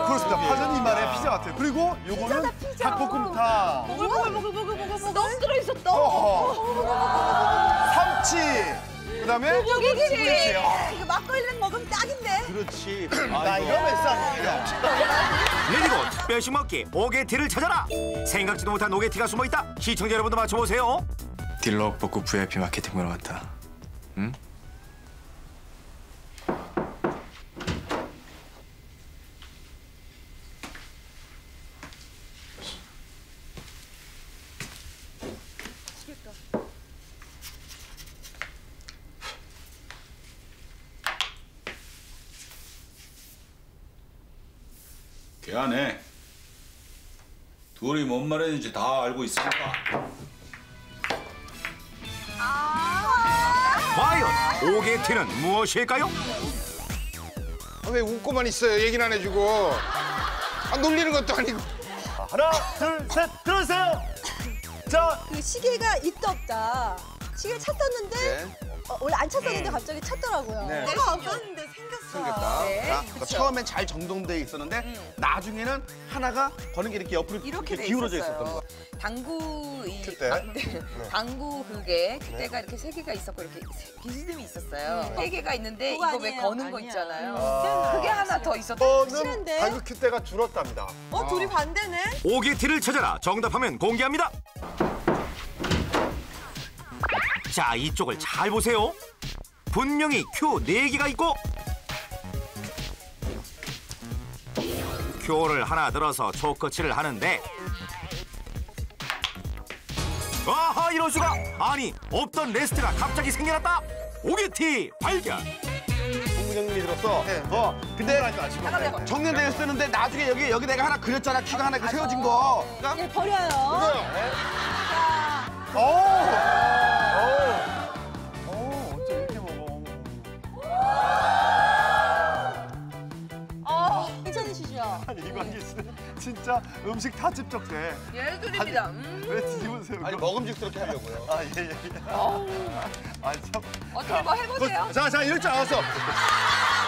그렇습니다. 파전 이만의 피자 같아요. 그리고 요거는 닭볶음탕. 보글보글 너무 들어있어. 삼치. 그다음에 고기김치. 이거 막걸리랑 먹으면 딱인데. 그렇지. 나 이러면 싸니까. 내리고 특별시 먹기 오게티를 찾아라. 생각지도 못한 오게티가 숨어있다. 시청자 여러분도 맞춰보세요. 딜러 복구 VIP 마케팅 보러 왔다. 응? 걔하네. 둘이 뭔 말했는지 다 알고 있으니까. 과연 오게티는 무엇일까요? 왜 웃고만 있어요? 얘기는 안 해주고. 놀리는 것도 아니고. 하나, 둘, 셋, 들어주세요. 자, 그 시계가 있다 없다. 시계를 찾았는데 원래 안 찾았는데 갑자기 찾더라고요. 네. 내가 없었는데 생겼어. 생겼다. 네. 자, 그러니까 처음엔 잘 정돈돼 있었는데 나중에는 하나가 거는 게 이렇게 옆으로 이렇게 돼 기울어져 있었어요. 있었던 거. 당구 그때? 당구 그게 그때가 이렇게 세 개가 있었고 이렇게 비스듬히 있었어요. 세 개가 있는데 그거 이거 왜 아니에요. 거는 거 아니야. 있잖아요. 그게 하나 더 있었던. 저는 확실한데? 당구 큐대가 줄었답니다. 둘이 반대네. 오게티를 찾아라. 정답하면 공개합니다. 자, 이쪽을 잘 보세요. 분명히 큐 4개가 있고 큐를 하나 들어서 초커치를 하는데 아하, 이럴 수가. 아니, 없던 레스트가 갑자기 생겨났다. 오게티 발견. 공부장님이 들었어. 네. 근데 정년대에 쓰는데 나중에 여기 내가 하나 그렸잖아. 키가 하나 이렇게 세워진 거. 네, 버려요. 어쩜 이렇게 먹어. 괜찮으시죠? 아니 이광기 씨는 진짜 음식 다 집적돼. 예술입니다. 왜 뒤집으세요? 아니 먹음직스럽게 하려고요. 아 예. 아니 참. 어떻게 뭐 해보세요. 자 이럴 줄 알았어.